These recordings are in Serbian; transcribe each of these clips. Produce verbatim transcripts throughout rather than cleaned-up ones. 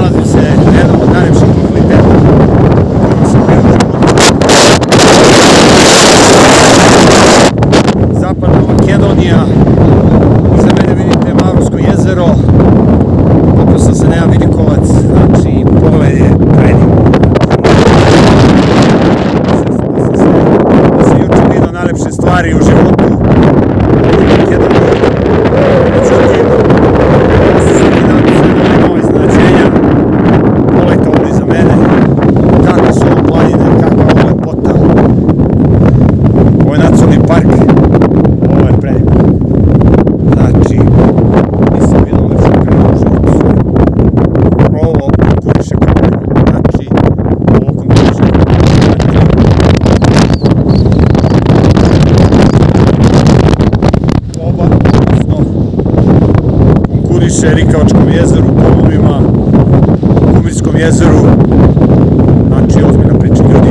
nalazim se na jednom od najljepših lokaliteta koji sam bio u životu. Zapadna Makedonija, iza mene vidite Mavrovsko jezero, popio sam se na jedan vidikovac, znači pogled je predivan. Da sam juče vidio najlepše stvari u životu. Park, ovo je predivan. Znači, nisam vidio lepše kraju u životu. Ovo konkuriše kako. Znači, ovo konkuriše kako. Oba, odnosno, konkuriše Rikavačkom jezeru, Polunima, Kumirskom jezeru. Znači, ozbiljna priča ljudi.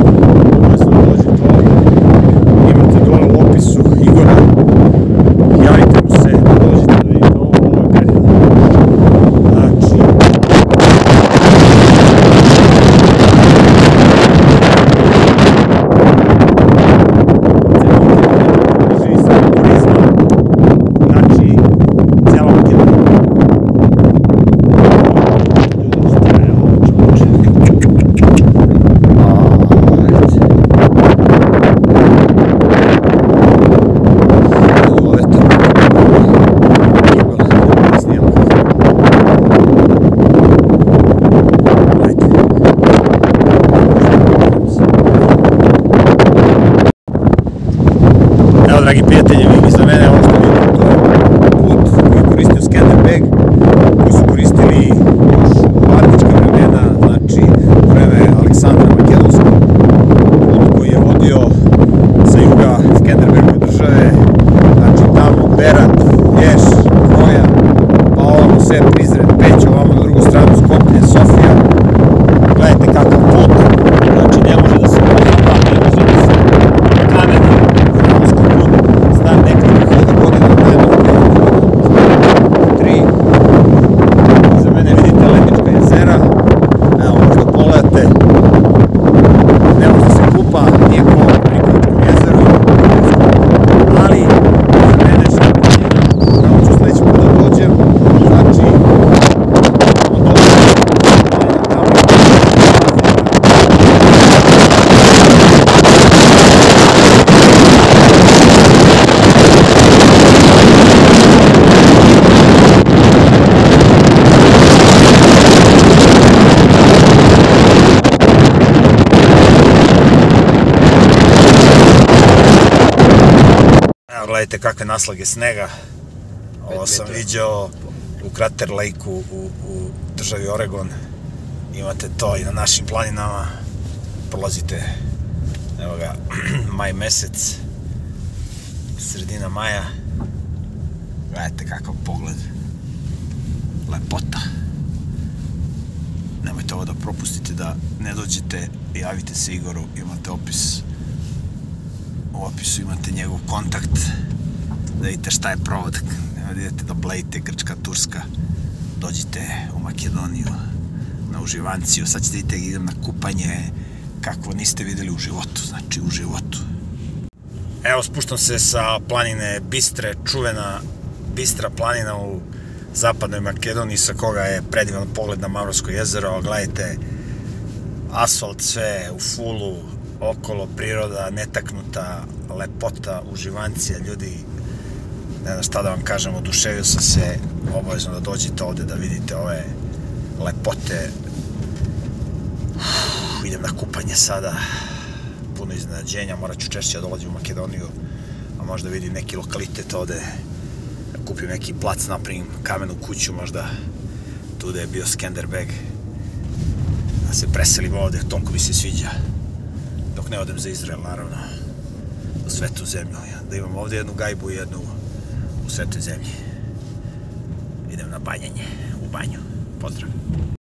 Evo, dragi prijatelji, vi iza mene ovo što vidite, to je put koji je koristio Skanderbeg, koji su koristili još u antička vremena, znači u vreme Aleksandra Makedonskog, put koji je vodio sa juga Skanderbegove države, znači tamo Berat, Lješ, Kroja, pa ovamo sve Prizren, Peć, ovamo na drugu stranu Skoplje, Sofija. Gledajte kakav put, znači ne može da se pokupa, ne može da se kameni. Star nekoliko hiljada godina, najmanje tri. Iza mene vidite Lednička jezera. Evo, možda pogledate. Ne može se kupa, nije ko u Rikavačkom jezeru. Ali, iza mene je šta planina. Tamo ću sledeći put da dođem. Znači, tamo dođem. Gledajte kakve naslage snega. Ovo sam vidio u Crater Lake-u u, u državi Oregon. Imate to i na našim planinama. Prolazite, evo ga, maj mesec, sredina maja. Gledajte kakav pogled. Lepota. Nemojte ovo da propustite, da ne dođete, javite se Igoru, imate opis. U opisu imate njegov kontakt, da vidite šta je provod, da idete da blejite Grčka, Turska, dođite u Makedoniju na uživanciju, sad ćete vidjeti idem na kupanje kako niste videli u životu, znači u životu. Evo, spuštam se sa planine Bistre, čuvena Bistra planina u zapadnoj Makedoniji, sa koga je predivan pogled na Mavrovsko jezero. Gledajte, asfalt sve u fulu, okolo priroda, netaknuta, lepota, uživancija, ljudi, ne znam šta da vam kažem, oduševio sam se, obavezno da dođete ovde da vidite ove lepote. Uf, idem na kupanje sada, puno iznenađenja, morat ću češće da dolazim u Makedoniju, a možda vidim neki lokalitet ovde, da kupim neki plac, napravim kamenu kuću, možda tu da je bio Skanderbeg, da se preselim ovde, toliko mi se sviđa. Dok ne odem za Izrael, naravno, u svetu zemlju, da imam ovde jednu gajbu i jednu u svetoj zemlji. Idem na banjanje, u banju. Pozdrav.